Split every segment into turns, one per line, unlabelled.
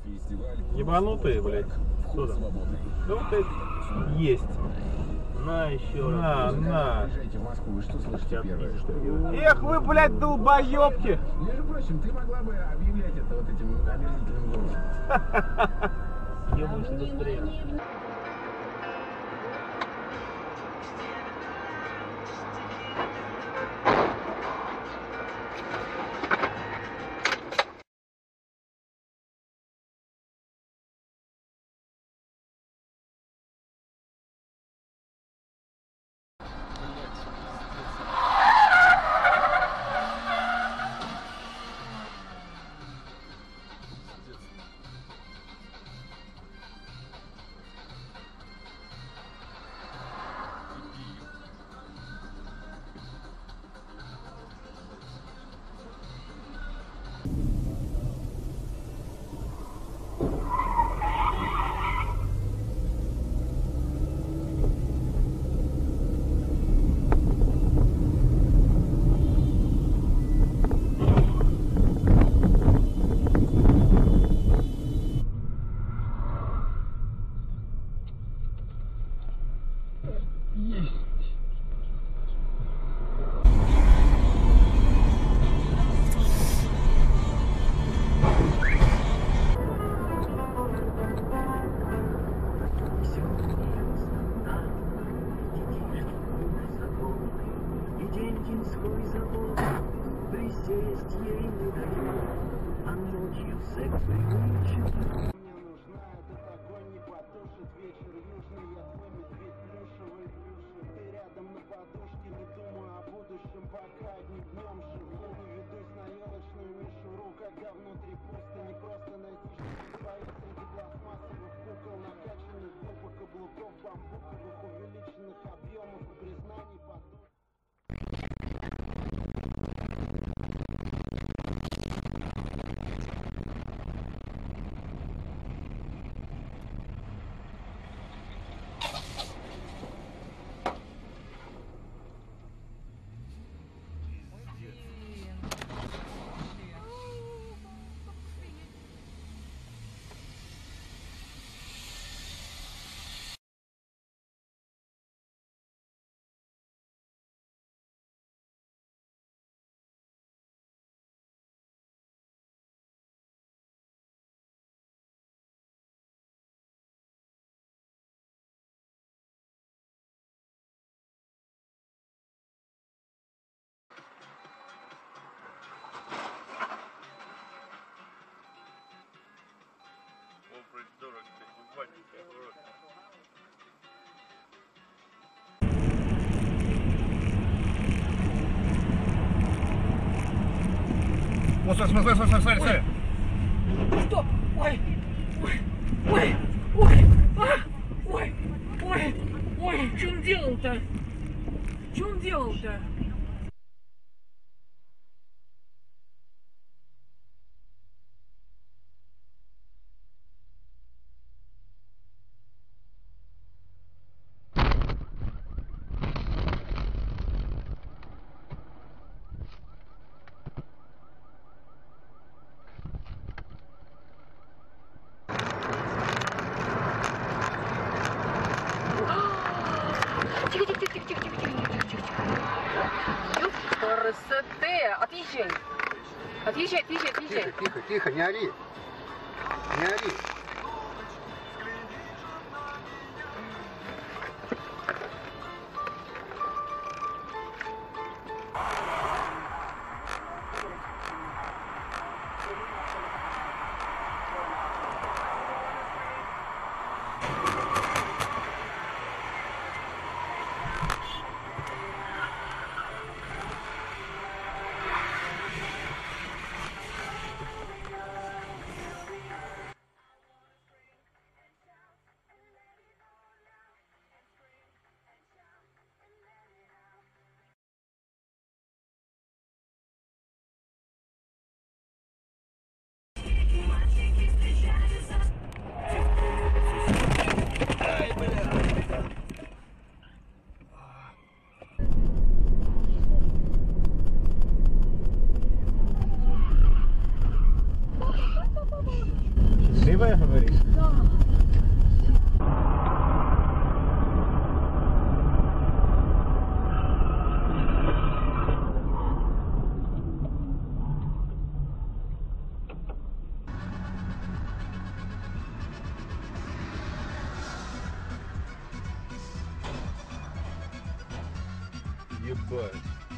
Ебанутые, блядь. Что там? Да вот это есть. На еще раз. На. Эх вы, блядь, долбоебки.
Между прочим, ты могла бы объявлять это вот этим омерзительным голосом.
Ебаешься быстрее.
Вот, смотри.
Стоп! Ой! Ой! Ой! Ой! Ой! Ой! Что он делал-то? Что он делал-то? Отъезжай! Отъезжай!
Тихо, не ори. Не ори.
ТВ, говоришь?
Да.
Ебать.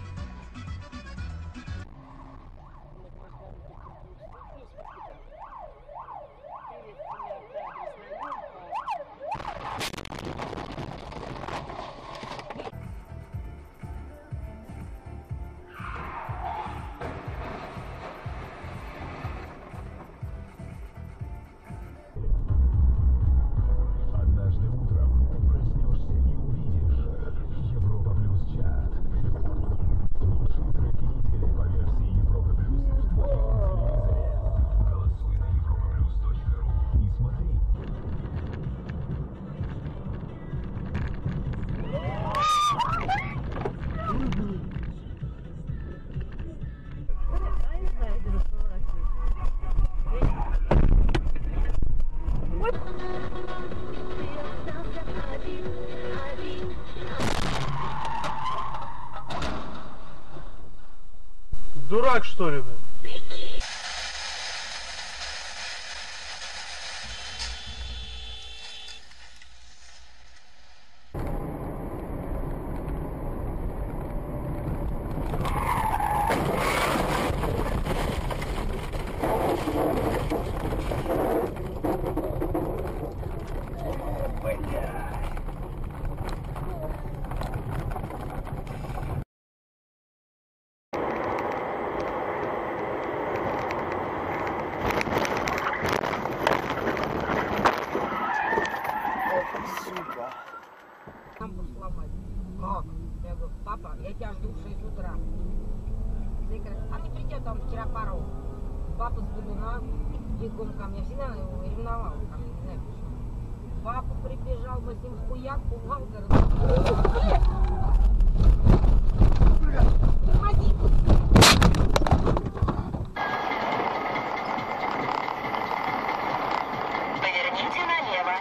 Однажды утром проснешься и увидишь Европа плюс чат. Лучшие треки недели по версии Европа плюс в твоем телевизоре. Голосуй на europaplus.ru и смотри.
Дурак, что ли, блин?
Лампу сломать. Как? Я говорю, папа, я тебя жду в 6 утра. Ты говоришь, а не придет, он вчера пару. Папа с Будуна бегом ко мне. Я всегда его ревновал ко мне, не знаю почему. Папа прибежал, мы с ним хуяк, бухгалтер. Тормози!
Поверните налево.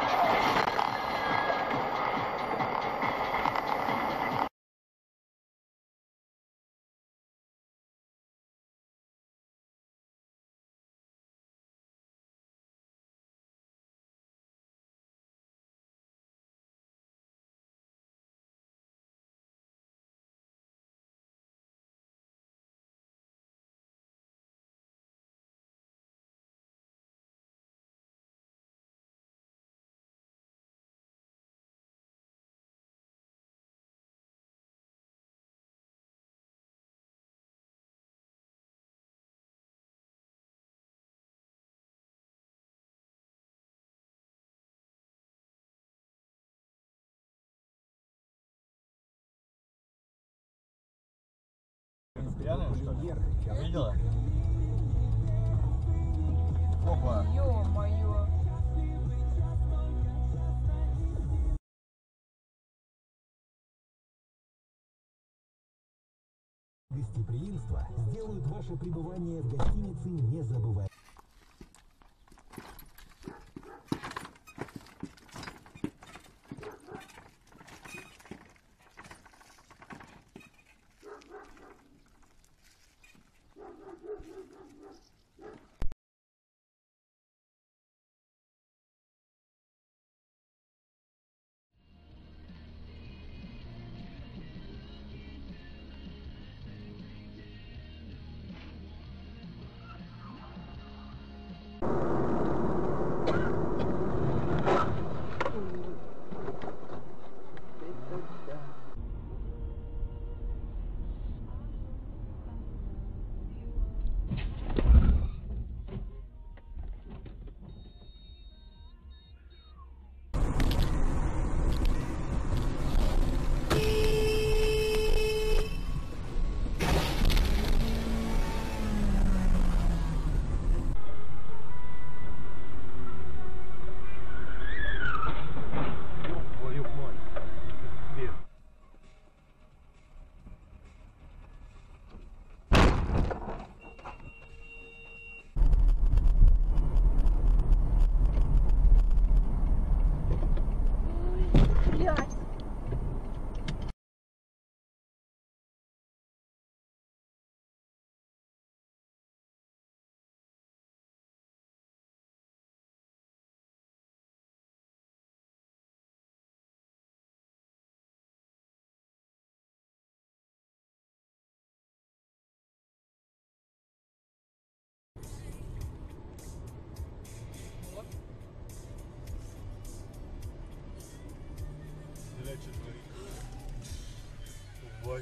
Пьяная, что ли? Видела? Опа.
Ё-моё.
Гостеприимство сделают ваше пребывание в гостинице незабываемым.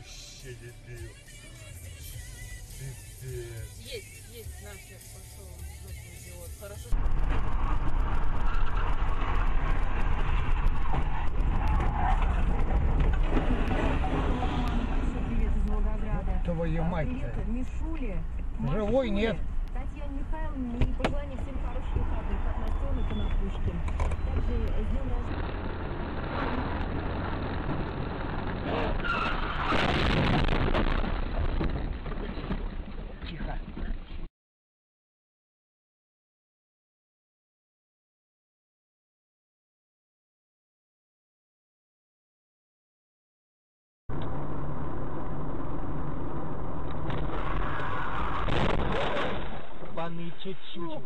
Вообще дебил. Пиздец.
Есть, на, сейчас пошел. Идиот. Хорошо.
Привет из Волгограда.
Твою мать.
Привет, Мишуле.
Живой нет.
Татьяне Михайловне и пожелания всем хороших выходных от Настены Конопушкин. Также с днем рождения.
Тихо. Ванны чуть-чуть.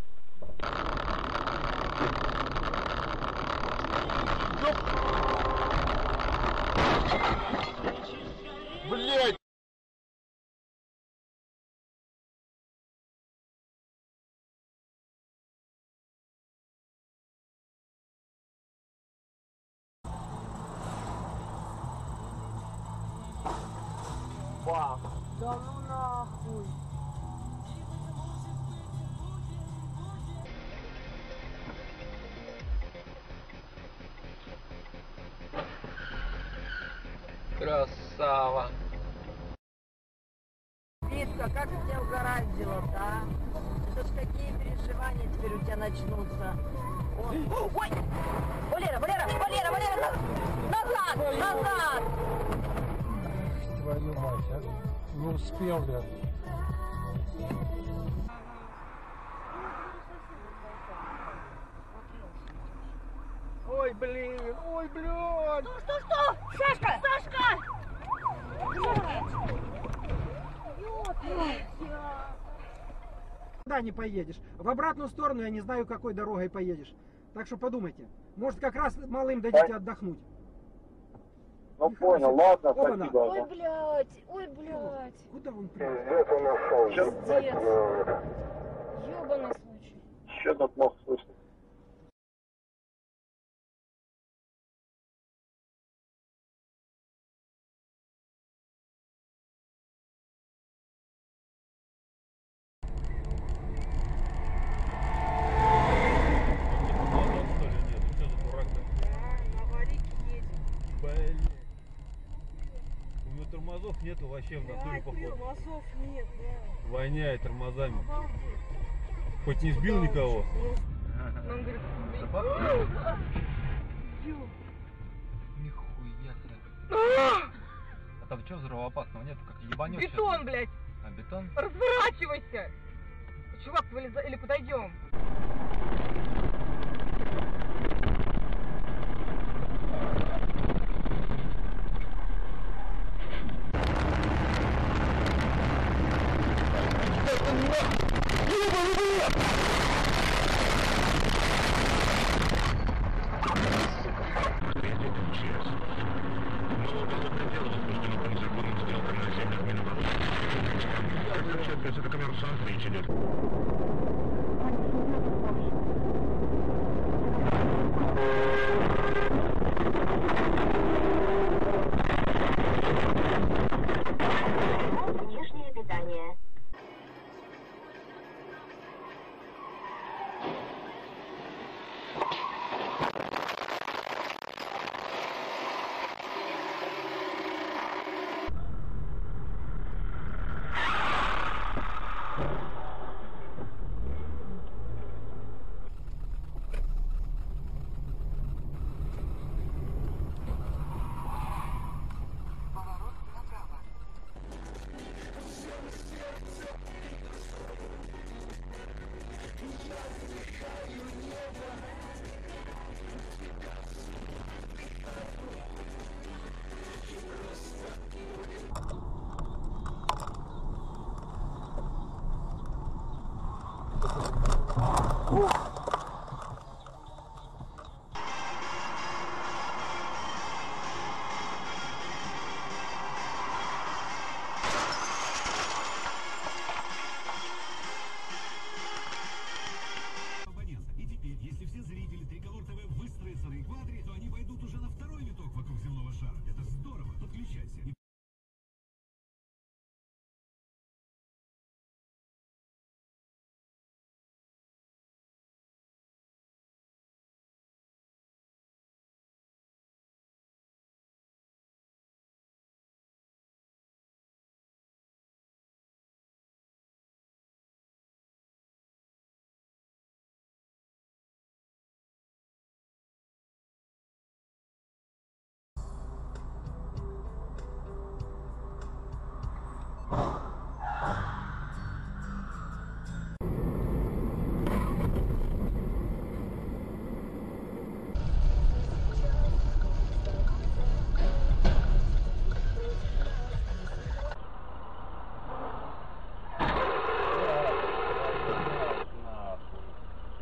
Блять!
Да ну нахуй.
Красава.
Витка, как тебя угораздило-то, а? Это ж какие переживания теперь у тебя начнутся. Ой! Валера! Назад!
Твою мать, а? Не успел, блядь. Ой, блин, ой, блядь!
Что? Сашка!
Куда не поедешь. В обратную сторону я не знаю, какой дорогой поедешь. Так что подумайте. Может, как раз малым дадите отдохнуть.
Ну понял, ладно,
Опа-на.
спасибо.
Ой, блядь.
Куда он приехал?
Где-то нашел.
Пиздец. Ёбаный случай.
Что тут плохо слышно?
У него тормозов нету вообще в натуре, походу.
Тормозов нет, да.
Воняет тормозами. Хоть не сбил никого.
Он говорит,
Нихуя себе. А там что взрывоопасного нету? Как ебанешь?
бетон, блядь.
А бетон?
Разворачивайся. Чувак, вылезай или подойдем.
Это коммерсант речь идет.
Внешнее питание.
И теперь, если все зрители Триколор ТВ выстроятся на экваторе, то они пойдут уже на второй виток вокруг земного шара. Это здорово. Подключайся.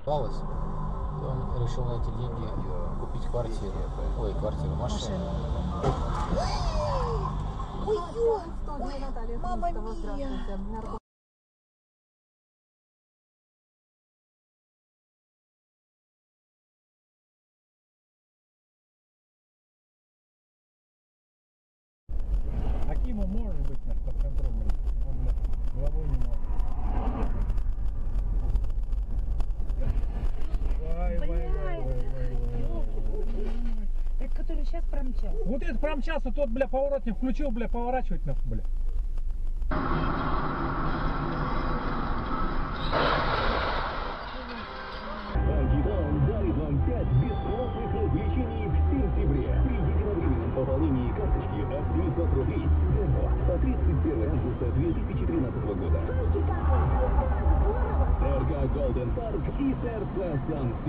Осталось, и он решил на эти деньги купить квартиру. Ой, квартиру, машину.
Ой, мама мия!
Акиму может быть под контролем, он головой не может.
Это который сейчас промчался.
Вот это промчался, тот, бля, поворотник включил, бля, поворачивать нахуй, бля.
Агитан дарит вам 5 бесплатных развлечений в сентябре. При единовременном пополнении карточки от 900 рублей демо по 31 августа 2013 года. ТРК Голден Парк и сердце Сан-Сити.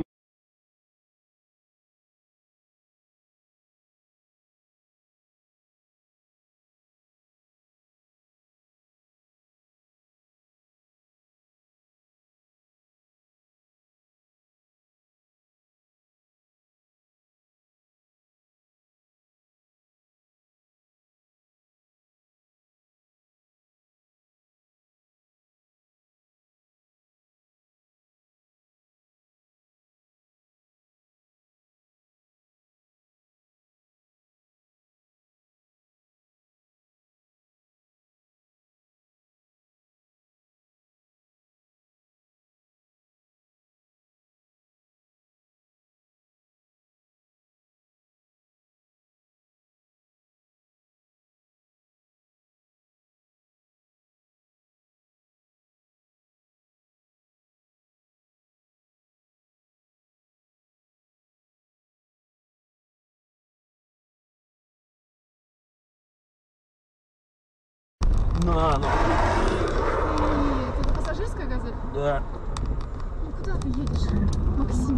На, ну.
Это пассажирская газель?
Да.
Ну куда ты едешь, Максим?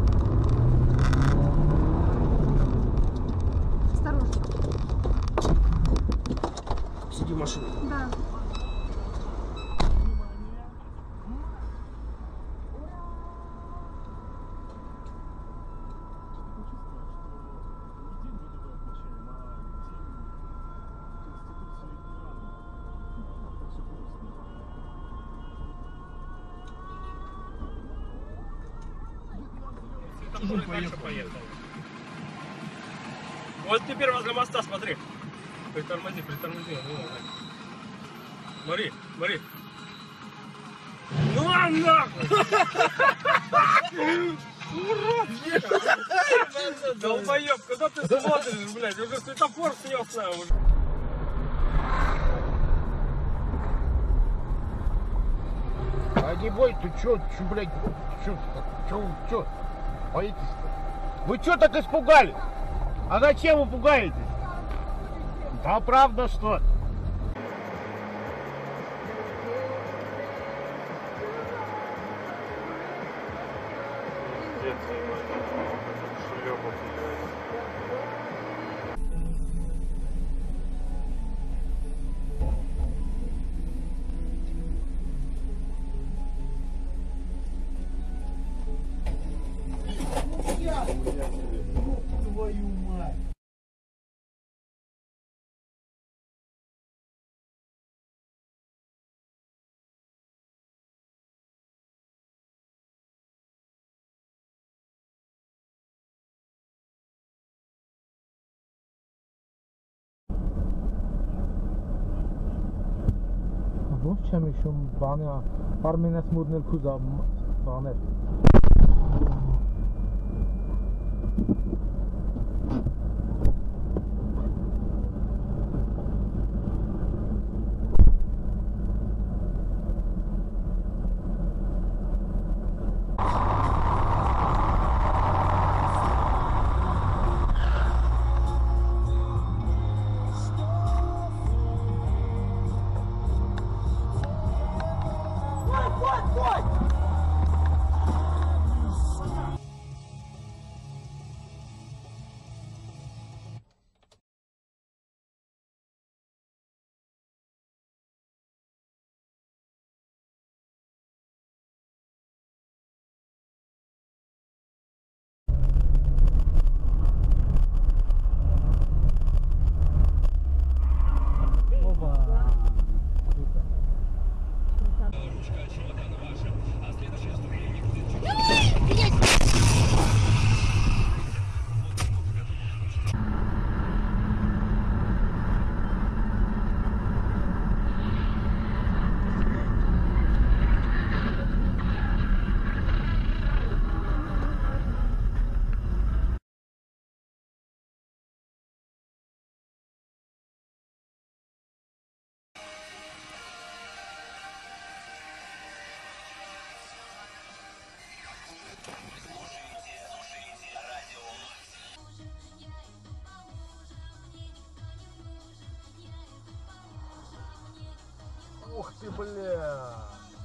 Осторожно.
Сиди в машине.
Да.
Поехал. Вот теперь возле моста, смотри. Притормози. Смотри. Ну нахуй! Урод! Долбоёб, куда ты смотришь, блядь? Уже светофор снес на уже.
А не бой, ты чё, блядь, чё? Боитесь-то? Вы чё так испугались? А зачем вы пугаетесь? Да правда что? Твою мать!
Чем еще баня, пармина смурнел куда банет.
бля.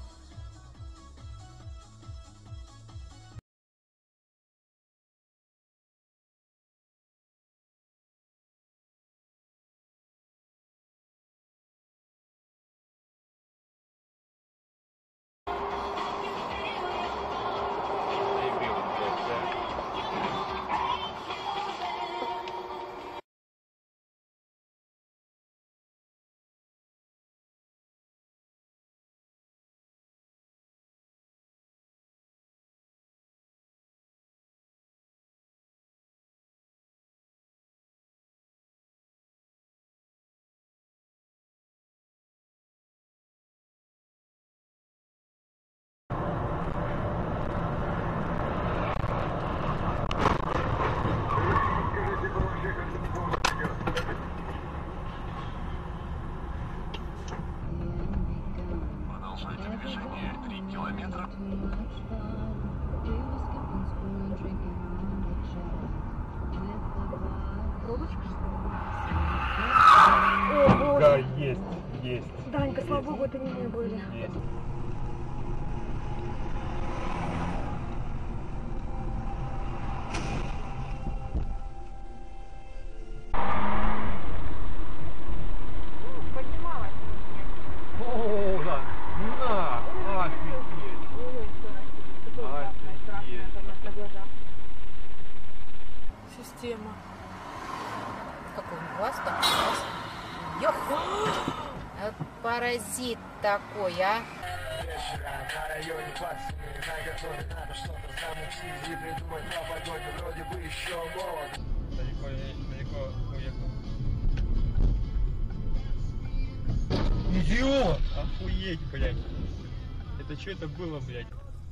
Продолжайте движение 3 километра.
Да, есть, есть.
Данька, слава богу, это не мы были.
Есть.
Поднималась.
О, да. На, офигеть.
Система.
Какой он глаз там? Ёх! Паразит такой, а!
Далеко уехал. Идиот! Охуеть, блядь. Это что это было, блядь?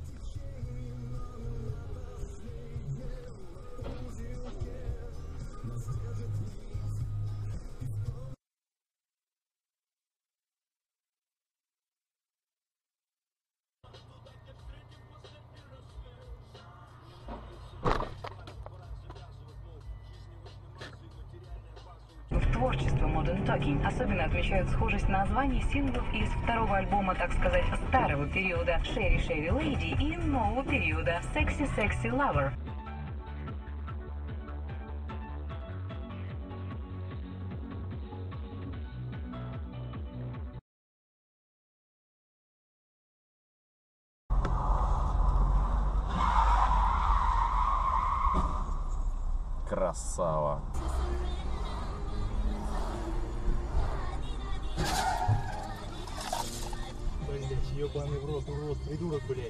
В творчестве Modern Talking особенно отмечают схожесть названий синглов из второго альбома, так сказать, старого периода Sherry Sherry Lady и нового периода Sexy Sexy Lover.
Красава.
Блять, ебаный в рот, урод, придурок, блять.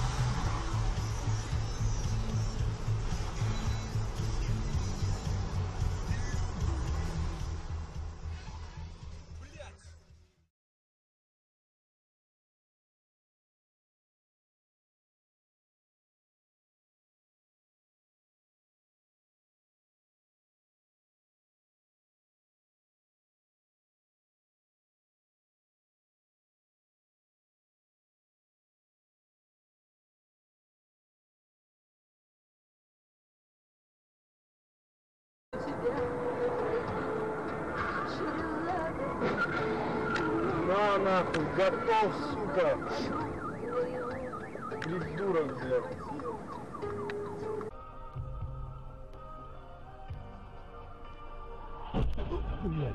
На нахуй, готов, сука. Придурок, блядь.
Блять.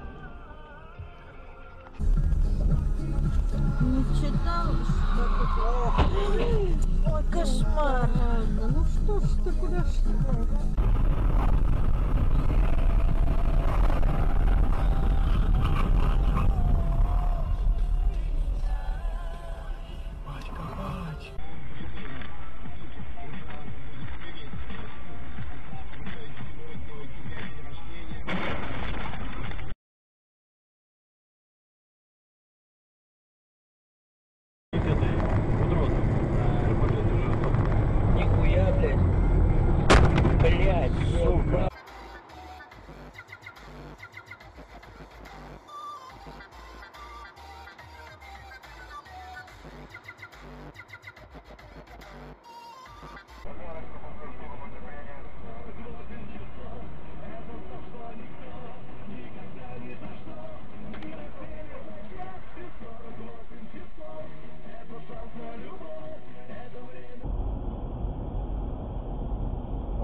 Не читал, что ты? Ой, кошмар. Ладно, ну что ж ты, куда ж ты?
Нихуя, блядь. Блядь.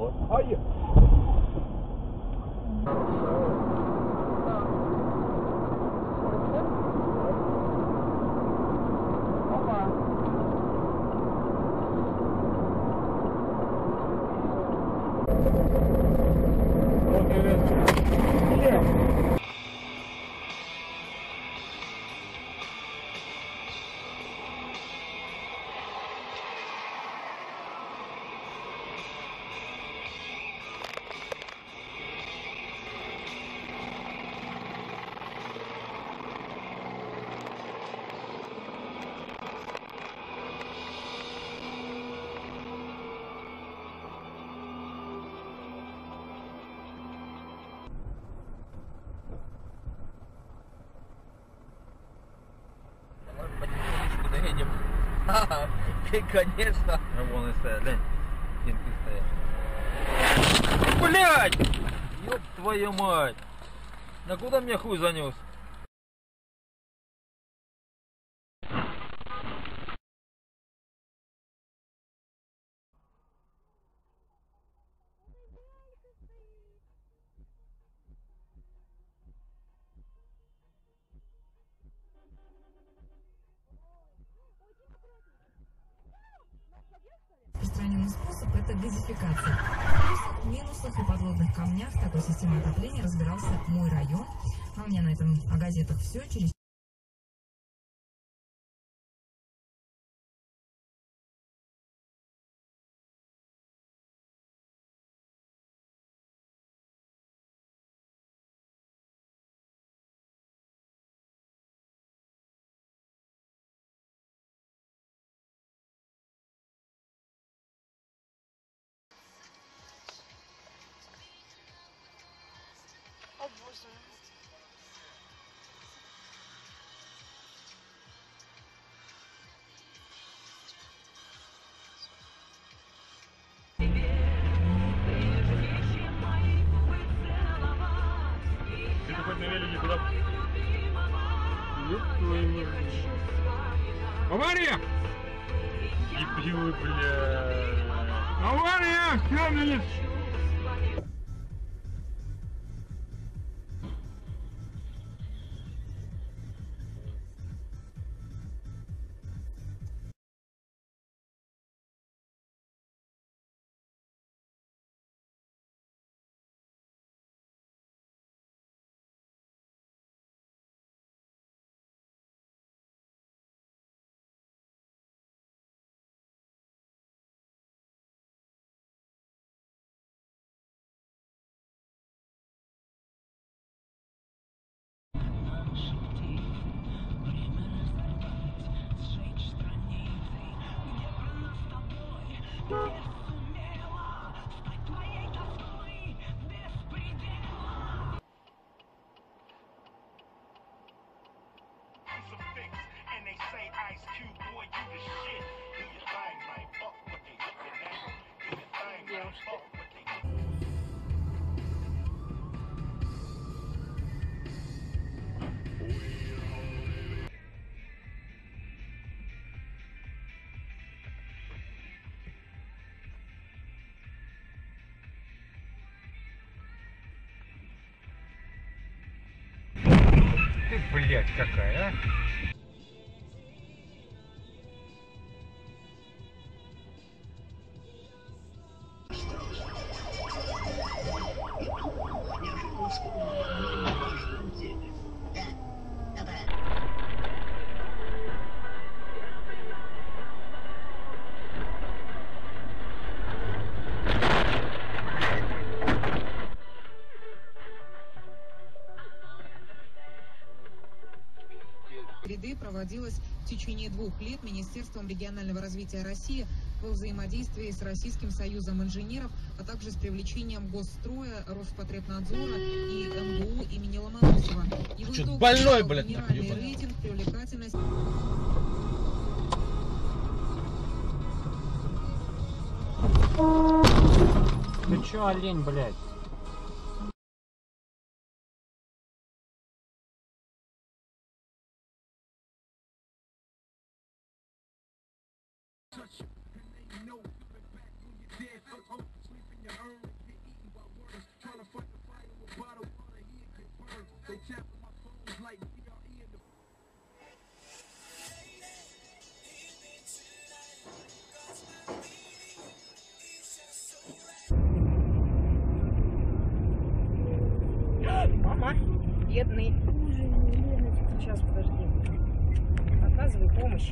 Конечно. Вон и стоят, глянь. Стенки стоят. Блять! Ёб твою мать! На куда меня хуй занес?
Распространенный способ – это газификация. В плюсах, минусах и подводных камнях такой системы отопления разбирался мой район. А у меня на этом о газетах все. Через
О боже.
Ты хоть на велике куда? Ёб твою мать. Авария! И пью, бля. Авария! Все, блин!
Ты, блядь, какая, а?
ряды проводилась в течение 2 лет Министерством регионального развития России во взаимодействии с Российским союзом инженеров, а также с привлечением Госстроя, Роспотребнадзора и МГУ имени Ломоносова. Его итог
больной,
–
блядь,
генеральный рейтинг, привлекательность.
Ну чё, олень, блядь?
Мама, бедный. Сейчас, подожди. Оказывай помощь.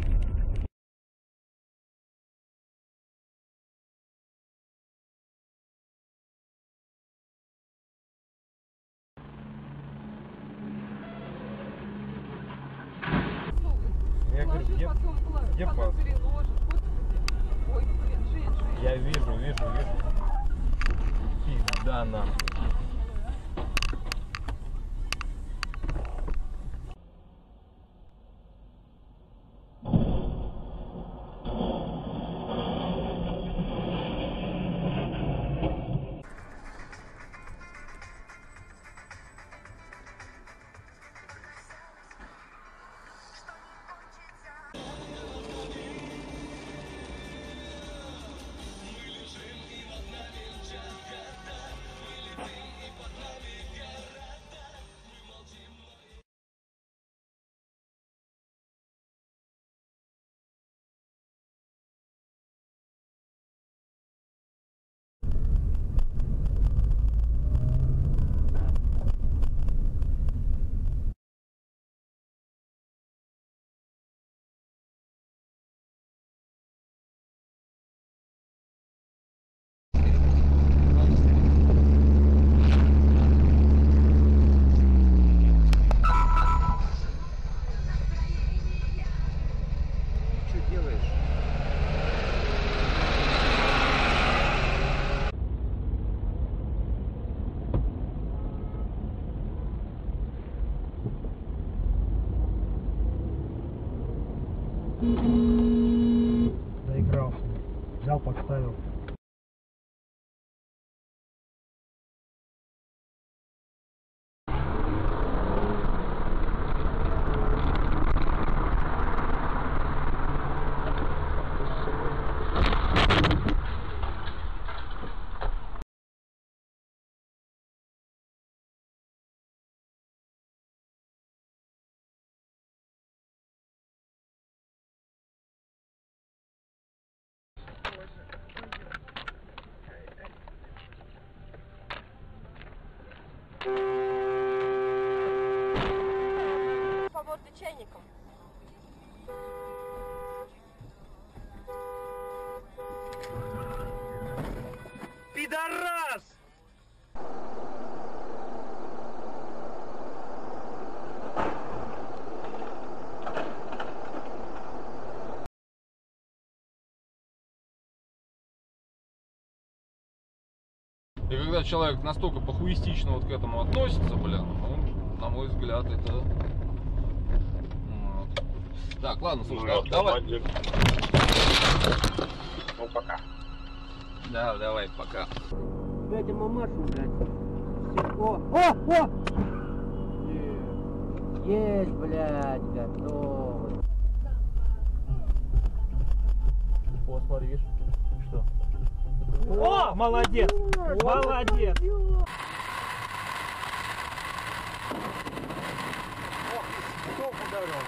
Я говорю, где пас? Я вижу. Пизда нам.
Заигрался. Взял, подставил.
По морде чайником.
Пидорас!
И когда человек настолько похуистично вот к этому относится, блин, ну, на мой взгляд, это... Вот. Так, ладно, слушай,
Ну,
давай.
Ну, пока.
Да, давай, пока.
Дайте мамашу, блядь. О! Есть, блядь, готово.
О, смотри, видишь? Что? О, молодец! Молодец! Кто ударил?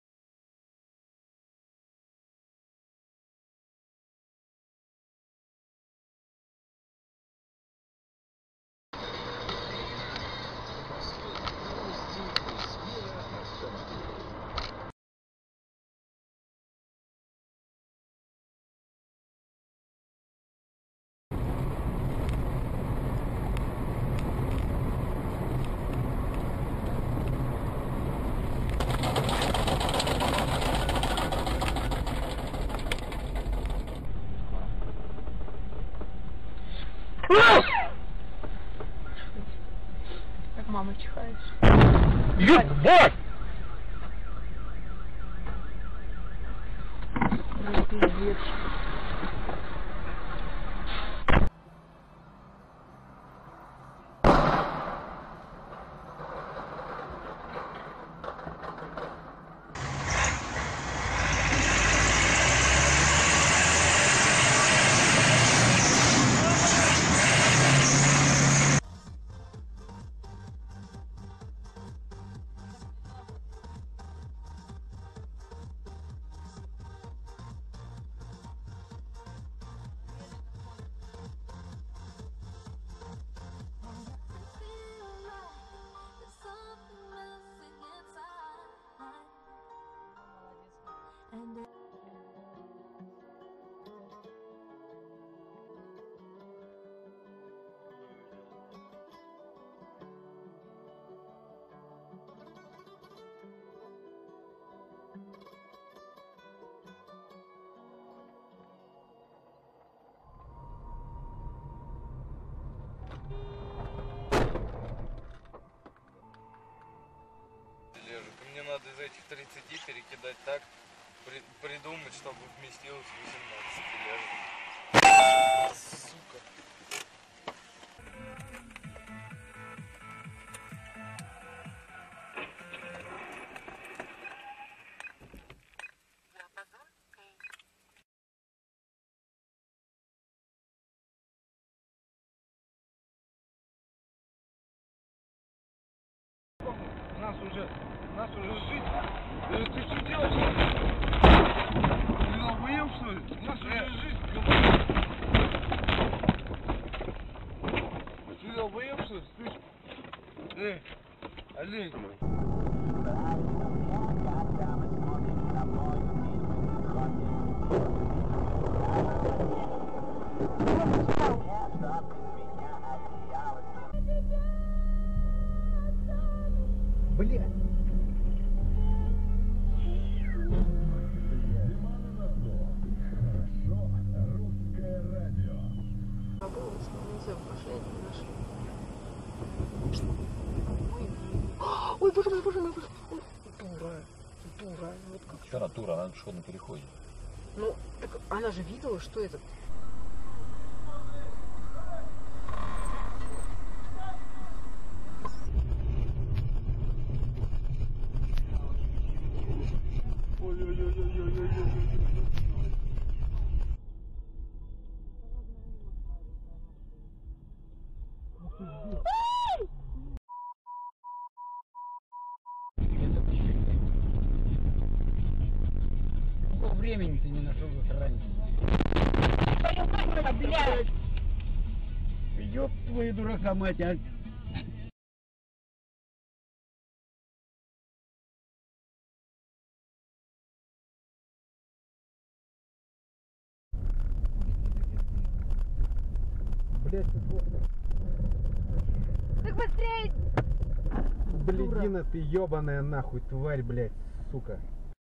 Как мама чихает.
Ебать!
Пиздец.
30 перекидать так, придумать, чтобы вместилось 18 тележек. Сука.
Нас уже жить. Ты что делаешь? Ты охуел, что ли? У нас уже жизнь. Ты охуел, что ли? Слышь? Олень.
Блядь.
Ой, боже мой, боже мой, боже мой. Тура. Вот как.
Температура, она что на переходе.
Ну, так она же видела, что это.
Сколько времени ты не нашел раньше?
Блядь!
Ёб твою дурака, мать, а!
Блядь, ты плохо.
Так быстрей!
Блядина ты ебаная нахуй, тварь, блядь, сука.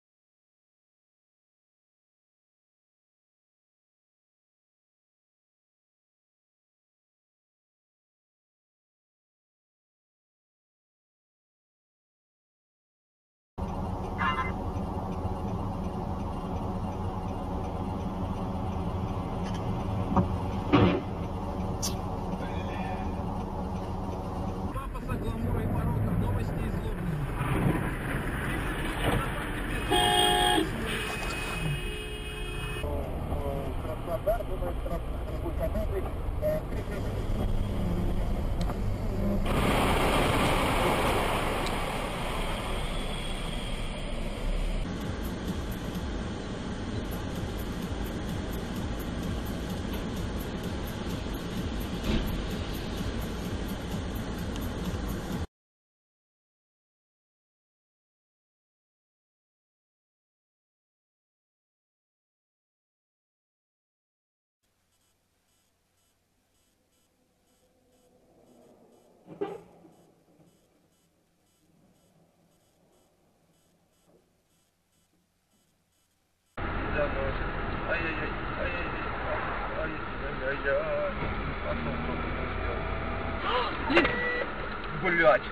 Блять.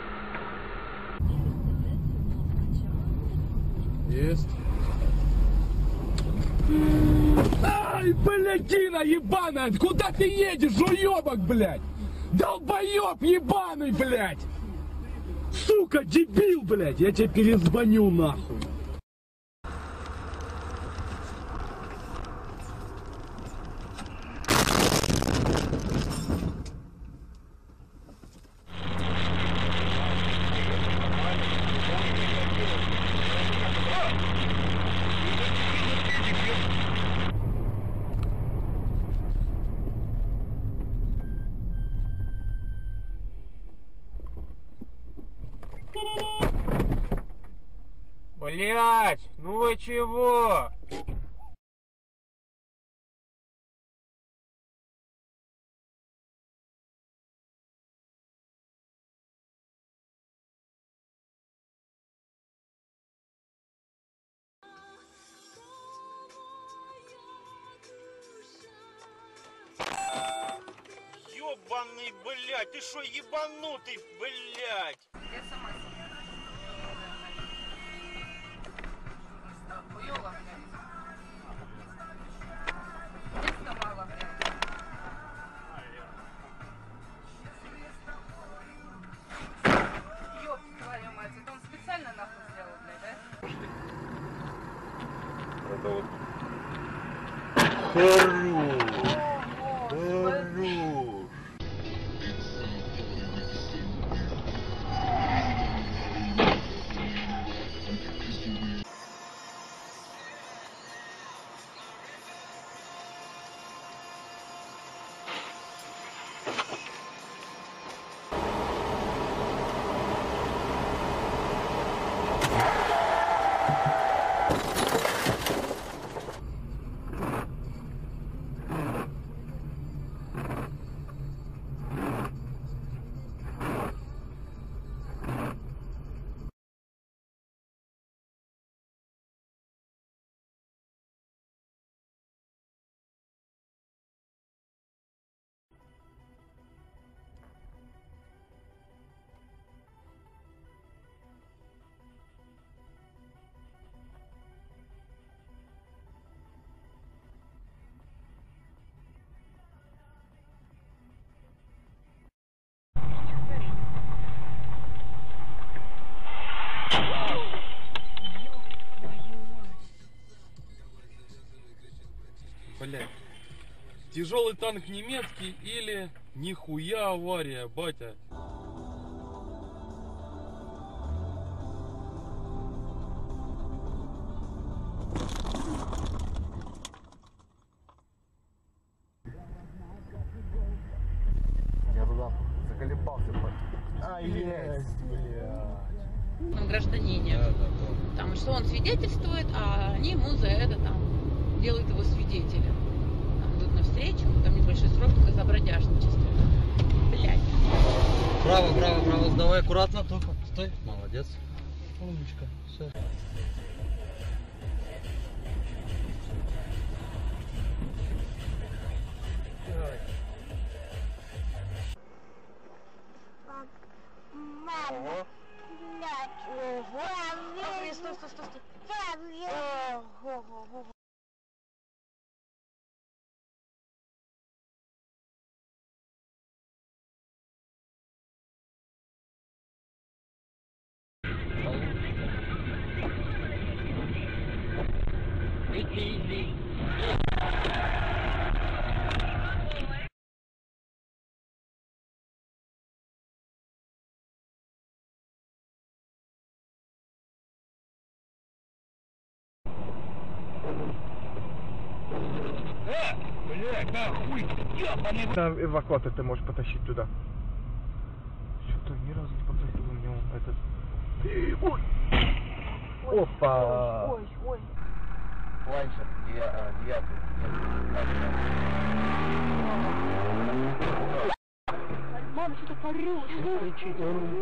Есть.
Ай, блядина ебаная! Куда ты едешь, уебок, блядь? Долбоеб ебаный, блядь! Сука, дебил, блядь! Я тебе перезвоню, нахуй!
Блять, ну вы чего?
Ёбаный, блядь, ты шо ебанутый, блядь?
Я сама.
Тяжелый танк немецкий или нихуя авария, батя.
Я туда заколебался. А, есть, блядь.
Он гражданине. Там что он свидетельствует, а они ему за это там делают его свидетелем. Там идут навстречу, там небольшой срок только за бродяжничество. Блядь.
Право, право, право, сдавай аккуратно только. Стой, молодец. Умничка, все.
Мама.
Стой, стой, стой, стой.
Блядь, нахуй, ёбаный.
Эвакуатор ты можешь потащить туда. Что-то ни разу не потащил у него этот. Ой! Опа!
Ой, ой.
Ланчер, 9.
Мама, что-то порёшь.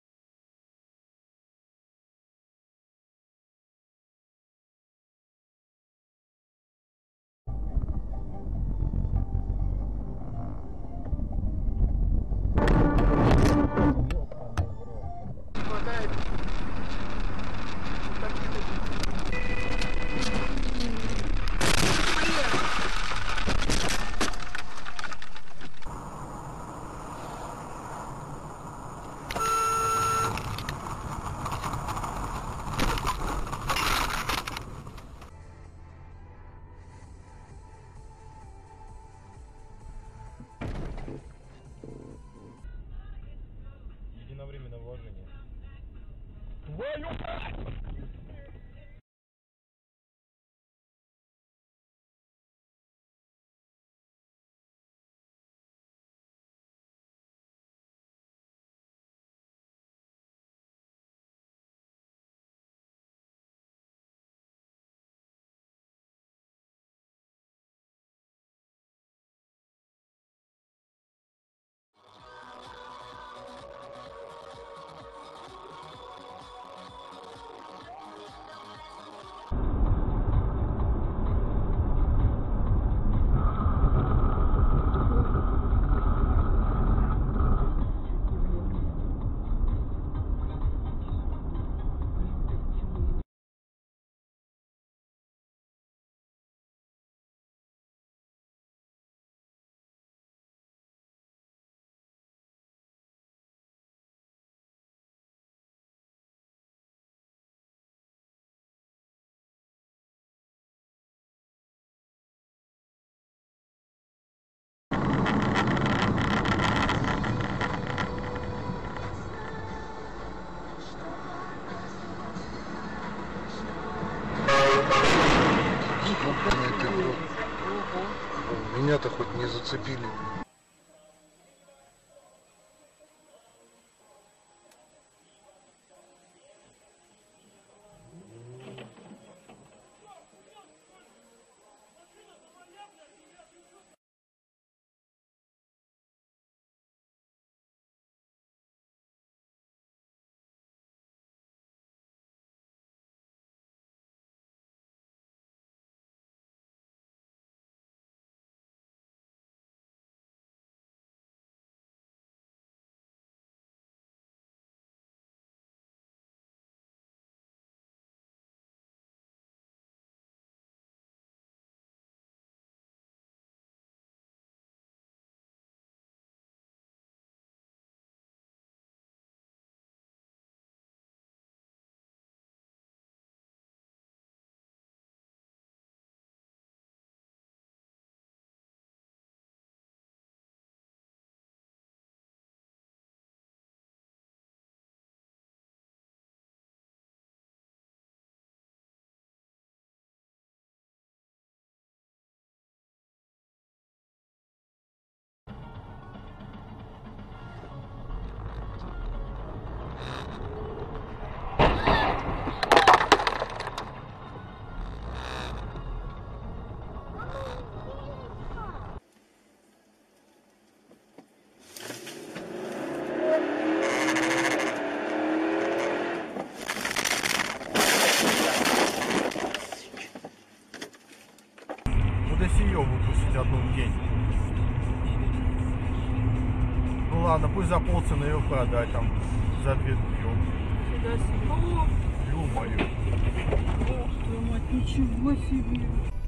Единовременное вложение.
Твою мать!
Меня-то хоть не зацепили. ладно, пусть за полцены ее продать там, за 2 пьем.
Фига себе.
Ё-моё.
Ох, твою мать, ничего себе.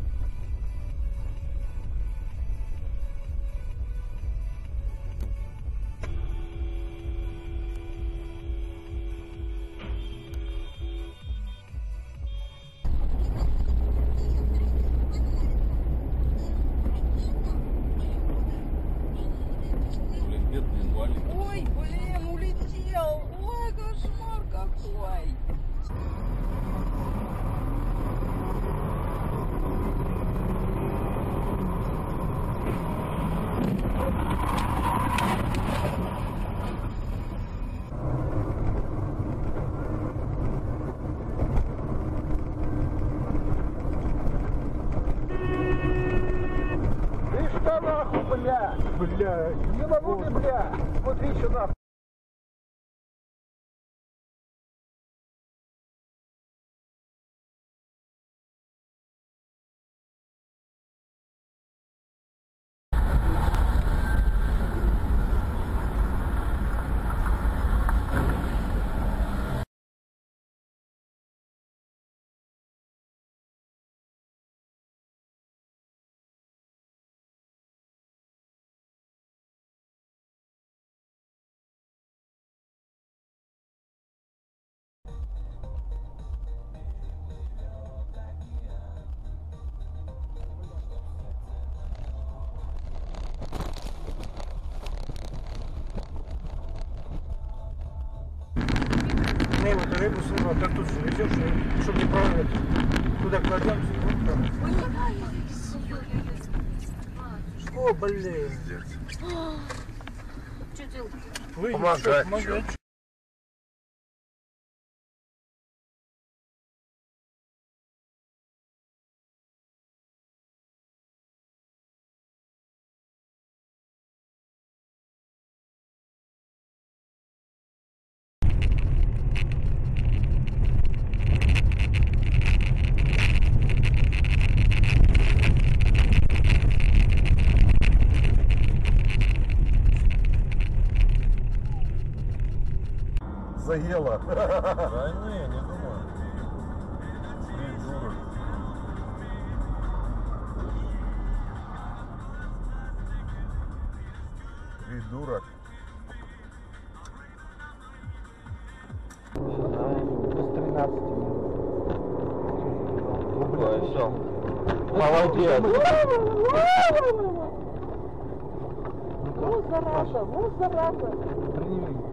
Ой, блин, улетел. Ой, кошмар какой.
Ты что нахуй, бля? Бля, не могу ты, бля. Смотри, что нахуй. Вот рыбу сыну, так тут же идешь, чтобы не прорвать. Туда кладем. О, блин.
Что делать?
Помогать. Заела. Да не думаю. Придурок. Придурок.
Без 13.
Ой, все. Молодец.
Вот зараза, вот зараза.
Приними.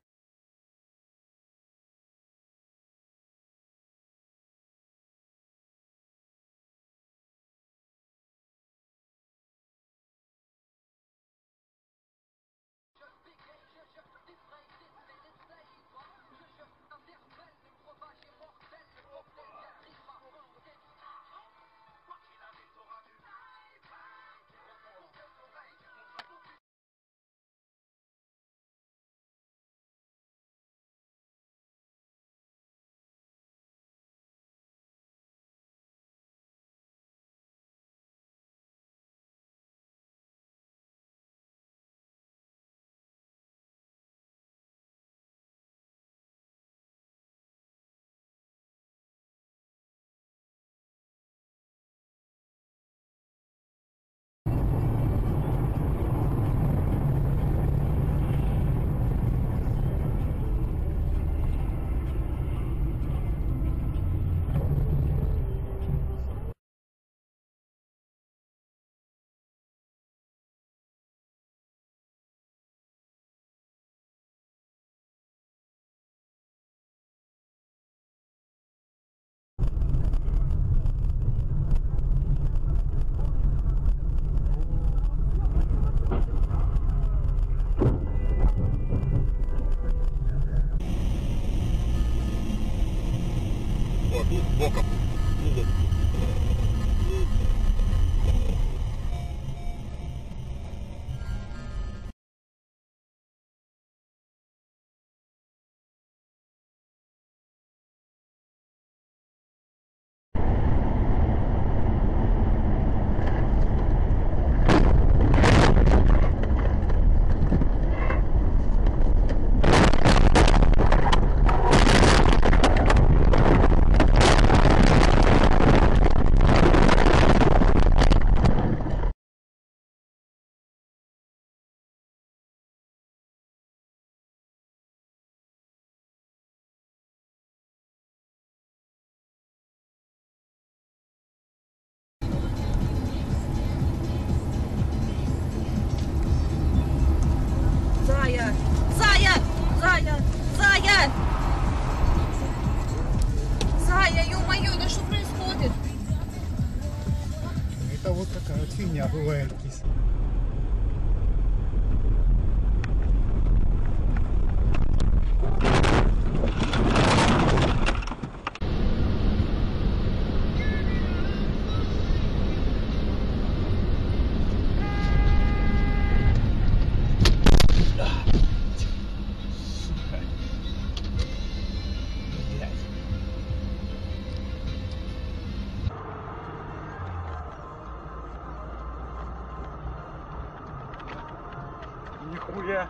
Нихуя.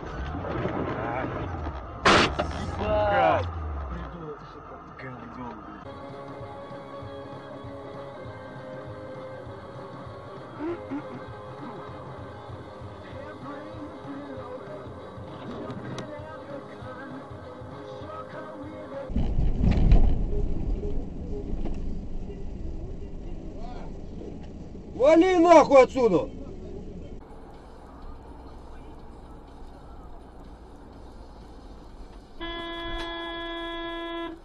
Сука.
Вали нахуй отсюда!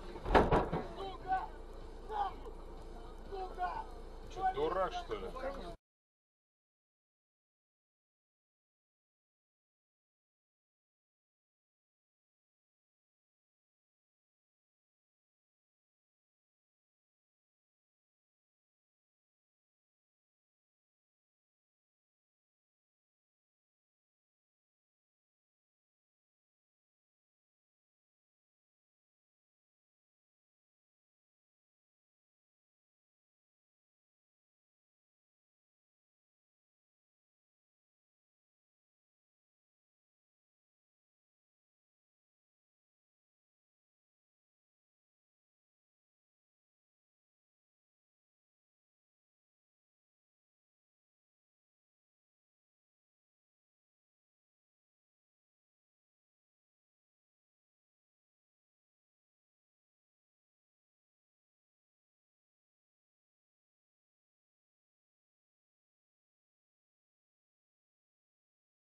Что, дурак, что ли?